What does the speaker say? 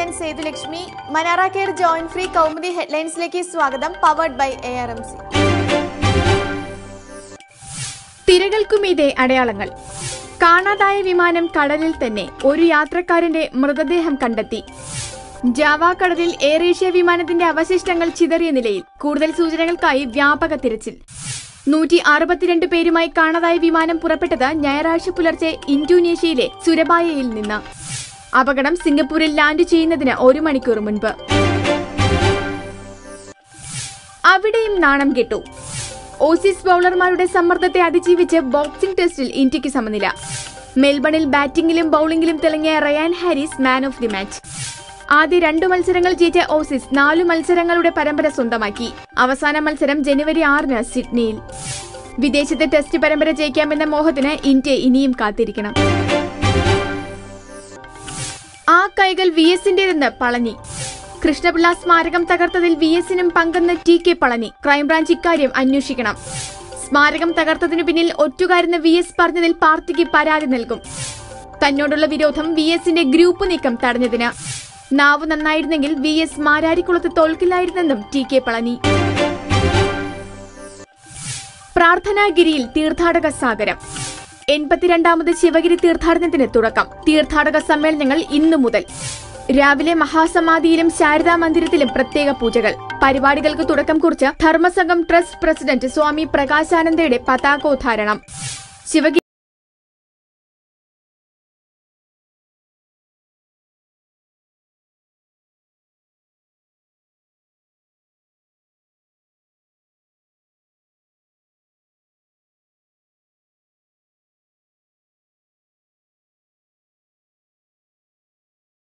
ഞാൻ സേതുലക്ഷ്മി. മനാറ care joint free Kaumudi ഹെഡ്ലൈൻസിലേക്ക് സ്വാഗതം. Powered by ARMC. തിരകൾക്കുമീതെ അടയാളങ്ങൾ. കാണാതായ വിമാനം കടലിൽ തന്നെ. ഒരു യാത്രക്കാരന്റെ മൃതദേഹം കണ്ടെത്തി. ജാവ കടലിൽ എയർ ഏഷ്യ വിമാനത്തിന്റെ അവശിഷ്ടങ്ങൾ ചിതറിയ നിലയിൽ. കൂടുതൽ സൂചനകൾക്കായി വ്യാപക തിരച്ചിൽ. 162 പേരുമായി കാണാതായ വിമാനം പുറപ്പെട്ടത് ഞായറാഴ്ച പുലർച്ചെ ഇന്തോനേഷ്യയിലെ സുരബായയിൽ നിന്ന്. അപകടം സിംഗപ്പൂരിൽ ലാൻഡ് ചെയ്യുന്നതിന് 1 മണിക്കൂർ മുൻപ്. അവിടെയും നാണം കെട്ടു. ഓസീസ് ബൌളർമാരുടെ സമ്മർദ്ദത്തെ അതിജീവിച്ച് ബോക്സിംഗ് ടെസ്റ്റിൽ ഇന്ത്യക്ക് സമനില. മെൽബണിൽ ബാറ്റിംഗിലും ബൌളിംഗിലും തിളങ്ങിയ Ryan Harris man of the match. ആദ്യ 2 മത്സരങ്ങൾ ജയിച്ച ഓസീസ് 4 മത്സരങ്ങളുടെ പരമ്പര സ്വന്തമാക്കി. അവസാന മത്സരം ജനുവരി 6 സിഡ്നിയിൽ. വിദേശത്തെ ടെസ്റ്റ് പരമ്പര ജയിക്കാമെന്ന മോഹത്തിന് ഇന്ത്യ ഇനിയും കാത്തിരിക്കണം. ആ കൈകൾ VSന്റേതെന്ന് പളനി. കൃഷ്ണപിള്ള സ്മാരകം തകർത്തതിൽ VSനും പങ്കെന്ന് TK പളനി. ക്രൈംബ്രാഞ്ച് ഇക്കാര്യം അന്വേഷിക്കണം. സ്മാരകം തകർത്തതിനു പിന്നിൽ ഒറ്റുകാരെന്ന് VS പറഞ്ഞതിൽ പാർട്ടിക്ക് പരാതി നൽകും. തന്നോടുള്ള വിരോധം VSന്റെ ഗ്രൂപ്പ് നീക്കം തടഞ്ഞതിന്. നാവ് നന്നായിരുന്നെങ്കിൽ VS മാരാരിക്കുളത്ത് തോൽക്കില്ലായിരുന്നെന്നും TK പളനി. പ്രാർത്ഥനാഗിരിയിൽ തീർത്ഥാടക സാഗരം. 82ാമത് ശിവഗിരി തീർത്ഥാടനത്തിന് തുടക്കം. തീർത്ഥാടക സമ്മേളനങ്ങൾ ഇന്നു മുതൽ. രാവിലെ മഹാസമാധിയിലും ശാരദാ മന്ദിരത്തിലും പ്രത്യേക പൂജകൾ. പരിപാടികൾക്ക് തുടക്കം കുറിച്ച് ധർമ്മസംഘം ട്രസ്റ്റ് പ്രസിഡന്റ് സ്വാമി പ്രകാശാനന്ദയുടെ പതാകോദ്ധാരണം. ശിവഗിരി